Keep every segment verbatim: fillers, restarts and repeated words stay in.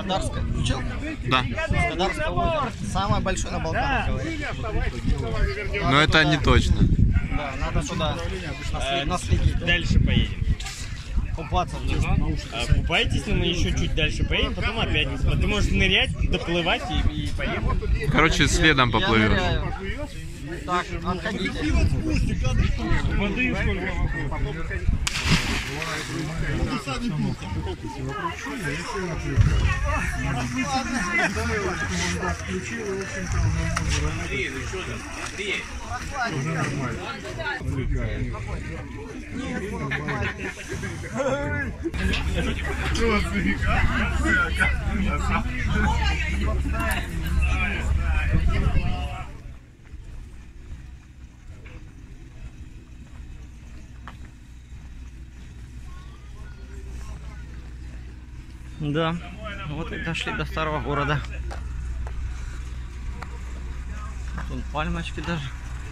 Скадарское. Включил? Да. Скадарское озеро. Самое большое на Балканах, говорит. Но это не точно. Да, надо туда э, наследить. Дальше поедем. Купаться в нем. А, купайтесь, но мы еще чуть дальше поедем, потом опять. Ты можешь нырять, доплывать и, и поехать. Короче, следом поплывешь. Так, отходите. Воды сколько? Да, вот и дошли до старого города. Тут пальмочки даже.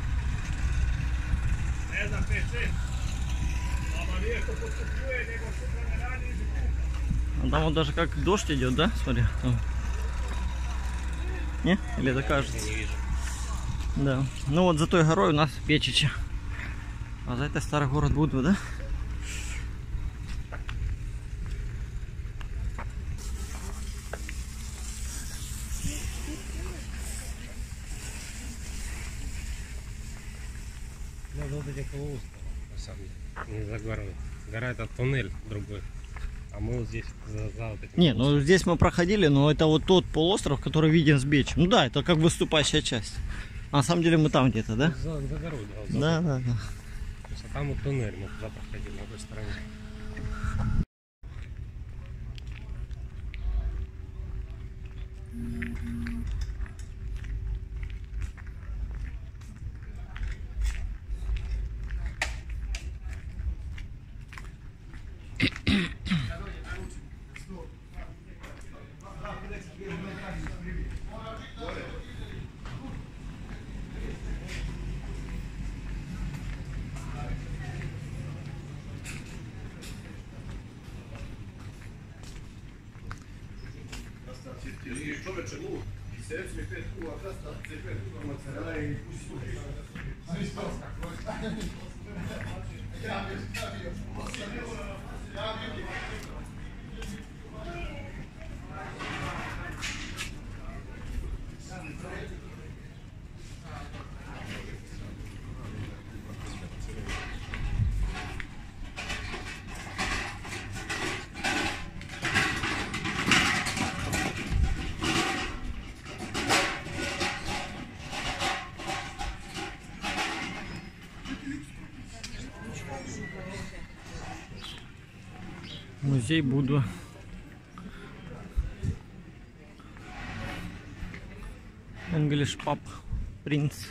А там вот даже как дождь идет, да? Смотри. Там. Не? Или это кажется? Не вижу. Да. Ну вот за той горой у нас Печичи. А за это старый город Будва, да? Вот этих полуострова, на самом деле, не за горой. Гора — это туннель другой, а мы вот здесь за, за вот этим. Не, ну здесь мы проходили, но это вот тот полуостров, который виден с Бечи. Ну да, это как выступающая часть. А на самом деле мы там где-то, да? За, за горой, да. Вот за Да, горой. да, да. То есть, а там вот туннель, мы туда проходили, на той стороне. Музей Будва. English Pub Prince.